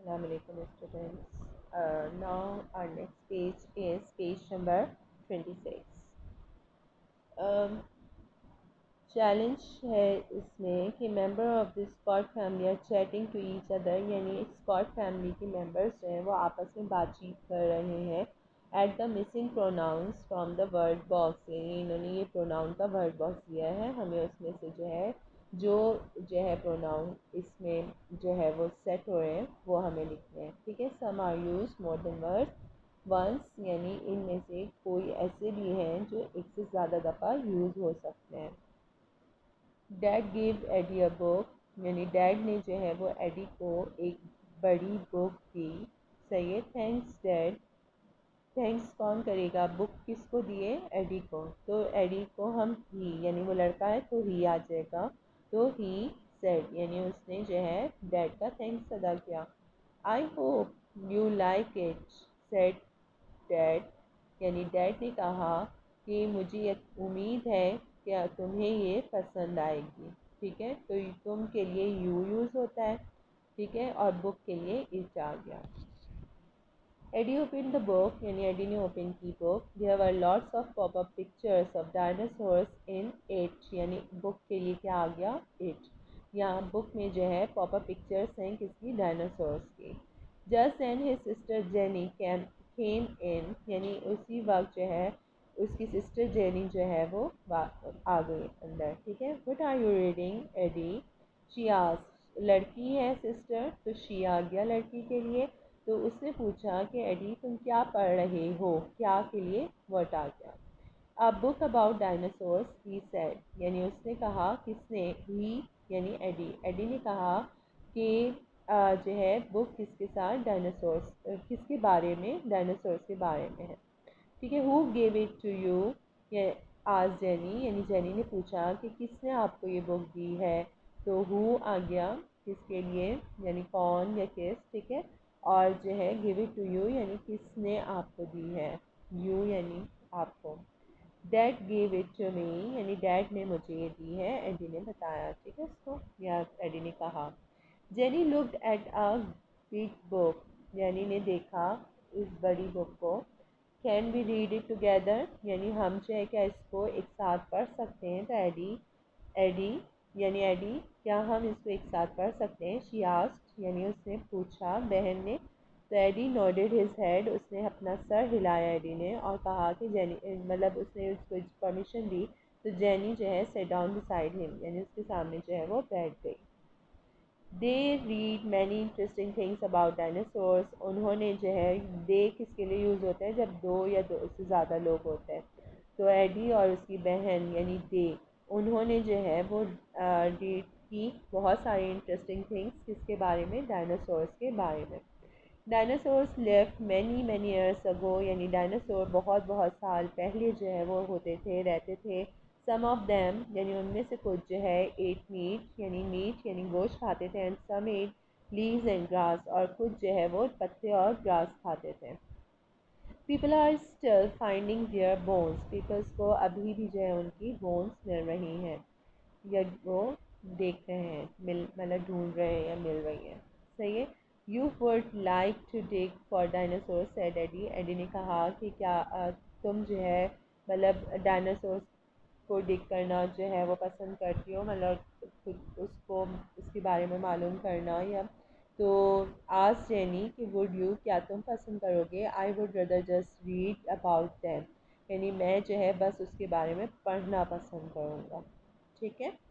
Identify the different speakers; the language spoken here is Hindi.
Speaker 1: Assalamu alaikum students. Now our next page is page number 26. Challenge है इसमें कि member of the Scott family are chatting to each other, यानी स्कॉट फैमिली के मेंबर्स जो हैं वो आपस में बातचीत कर रहे हैं at the missing pronouns from the word box, यानी इन्होंने ये प्रोनाउन का वर्ड बॉक्स दिया है, हमें उसमें से जो है प्रोनाउन इसमें जो है वो सेट हो रहे हैं वो हमें लिखने हैं। ठीक है, some are use more than word once, यानी इनमें से कोई ऐसे भी हैं जो एक से ज़्यादा दफ़ा यूज़ हो सकते हैं। Dad give Eddie a book, यानी डैड ने जो है वो एडी को एक बड़ी बुक दी। सही है, थैंक्स डैड। थैंक्स कौन करेगा, बुक किसको दिए, एडी को, तो एडी को हम ही, यानी वो लड़का है तो ही आ जाएगा, तो ही सेड, यानी उसने जो है डैड का थैंक्स अदा किया। I hope you like it said dad, यानी डैड ने कहा कि मुझे उम्मीद है कि तुम्हें ये पसंद आएगी। ठीक है, तो तुम के लिए यू यूज़ होता है। ठीक है, और बुक के लिए इट आ गया। एडी ओपन द बुक, यानी एडी ने ओपन की book. There were lots of popup pictures of dinosaurs in it, यानी बुक के लिए क्या आ गया, इट। यहाँ बुक में जो है पॉपअप पिक्चर्स हैं किसकी, डायनासोर्स की। Just and his sister Jenny came in, यानी उसी वक्त जो है उसकी सिस्टर जेनी जो है वो आ गई अंदर। ठीक है, what are you reading Eddie, she asked, लड़की है सिस्टर तो शी आ गया लड़की के लिए। तो उसने पूछा कि एडी तुम क्या पढ़ रहे हो, क्या के लिए व्हाट आ गया। A book about dinosaurs he said, यानी उसने कहा, किसने, ही यानी एडी, एडी ने कहा कि जो है बुक किसके साथ, डायनासोर्स, किसके बारे में, डायनासोर्स के बारे में है। ठीक है, who gave it to you, ये आज जेनी, यानी जेनी ने पूछा कि किसने आपको ये बुक दी है, तो हु आ गया किसके लिए, यानी कौन या किस। ठीक है, और जो है गिव इट टू यू, यानी किसने आपको दी है, यू यानी आपको। Dad give it to me, यानी डैड ने मुझे ये दी है, एडी ने बताया। ठीक है, इसको या एडी ने कहा। Jenny looked at a big book, यानी ने देखा इस बड़ी बुक को। Can we read it together, यानी हम जो है क्या इसको एक साथ पढ़ सकते हैं, तो एडी यानी एडी, क्या हम इसको एक साथ पढ़ सकते हैं, शी आस्क्ड, यानी उसने पूछा बहन ने। तो एडी नोडेड हिज हेड, उसने अपना सर हिलाया एडी ने और कहा कि जेनी, मतलब उसने उसको परमिशन दी, तो जेनी जो है सेट डाउन बिसाइड हिम, यानी उसके सामने जो है वो बैठ गई। They read many interesting things about dinosaurs, उन्होंने जो है, दे किसके लिए यूज़ होता है जब दो या दो से ज़्यादा लोग होते हैं, तो एडी और उसकी बहन यानी दे, उन्होंने जो है वो रीड की बहुत सारी इंटरेस्टिंग थिंग्स किसके बारे में, डायनासोर्स के बारे में। Dinosaurs left many many years ago, यानी डायनासोर बहुत बहुत साल पहले जो है वो होते थे, रहते थे। सम ऑफ देम, यानी उनमें से कुछ जो है एट मीट, यानी गोश्त खाते थे, and some ate leaves and grass, और कुछ जो है वो पत्ते और ग्रास खाते थे। People are still finding their bones, peoples को अभी भी जो है उनकी बोन्स मिल रही हैं, या वो देख रहे हैं, मिल मतलब ढूंढ रहे हैं या मिल रही हैं। सही है, you would like to dig for dinosaur said Eddie, Eddie ने कहा कि क्या तुम जो है मतलब डायनासोर को डिग करना जो है वो पसंद करती हो, मतलब खुद उसको उसके बारे में मालूम करना, या तो आज जेनी कि वुड यू, क्या तुम पसंद करोगे, I would rather just read about them, यानी मैं जो है बस उसके बारे में पढ़ना पसंद करूँगा। ठीक है।